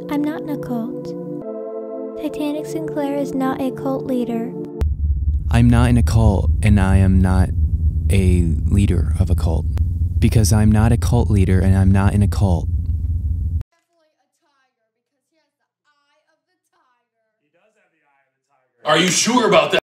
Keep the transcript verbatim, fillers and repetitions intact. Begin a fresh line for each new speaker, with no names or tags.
I'm not in a cult. Titanic Sinclair is not a cult leader.
I'm not in a cult, and I am not a leader of a cult. Because I'm not a cult leader, and I'm not in a cult.
Are you sure about that?